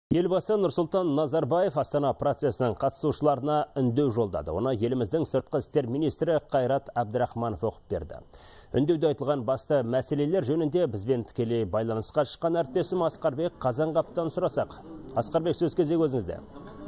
Елбасы Нұрсұлтан Назарбаев Астана процесінің қатысушыларына үндеу жолдады. Оны еліміздің сыртқы істер министрі Қайрат Әбдірахманов оқып берді. Үндеуде айтылған басты мәселелер жөнінде бізбен тікелей байланысқа шыққан әріптесім Асқарбек Қазанғаптан сұрасақ. Асқарбек, сөз кезегі өзіңізде.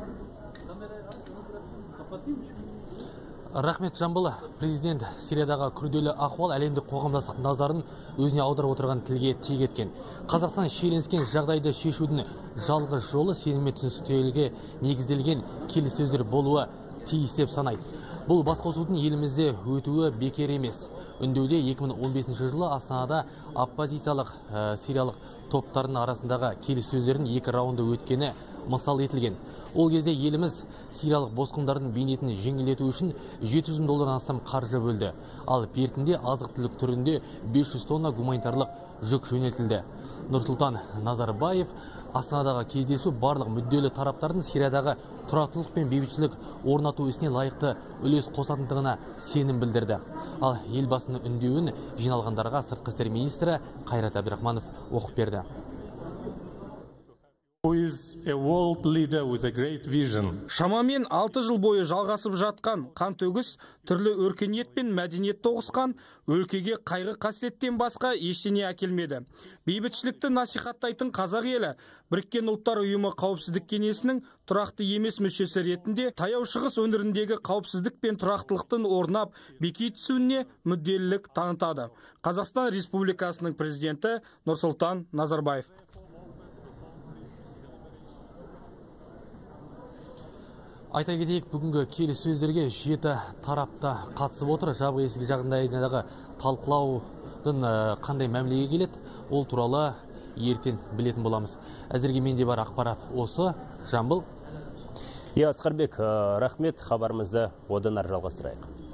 Рахмет, Жамбыл. Президент Сириядағы күрделі ахуал әлемдік қоғамдастық назарын өзіне аударып отырған тілге тиек еткен. Қазақстан шиеленіскен жағдайды шешудің жалғыз жолы сенім мен түсіністікке негізделген келіссөздер болуы тиіс деп санайды. Бұл басқосудың елімізде өтуі бекер емес. Үндеуде 2015 жылы Астанада оппозициялық сириялық топтардың арасындағы келіссөздердің 2 раунды өткені мысал етілген. Ол кезде еліміз сириялық босқындардың бейнетін жеңілдету үшін $700 астам қаржы бөлді. Ал бертінде азық-түлік түрінде 500 тонна гуманитарлық жүк жөнелтілді. Нұрсұлтан Назарбаев Астанадағы кездесу барлық мүдделі тараптардың Сириядағы тұрақтылық пен бейбітшілік орнату ісіне лайықты үлес қосатындығына сенім білдірді. Ал елбасының үндеуін жиналғандарға сыртқы істер министрі Қайрат Әбдірахманов оқып берді. Шамамен 6 жыл бойы жалғасып жатқан қантөгіс, түрлі өркениет пен мәдениет тоғысқан өлкеге қайғы қасіреттен басқа ештеңе әкелмеді. Бейбітшілікті насихаттайтын қазақ елі Біріккен ұлттар ұйымы қауіпсіздік кеңесінің тұрақты емес мүшесі ретінде таяу шығыс өңіріндегі қауіпсіздік пен тұрақтылықтың орнап беки түсуіне мүдделілік танытады. Қазақстан Республикасының президенті Нұрсұлтан Назарбаев. Айта кетейік, бүгінгі келіссөздерге 7 тарапта қатысып отыр. Жабық есік жағдайындағы талқылаудың қандай мәмілеге келеді, ол туралы ертең білетін боламыз. Әзірге менде бар ақпарат осы. Жамбыл. Асқарбек, рахмет, хабарымызды одан ары жалғастырайық.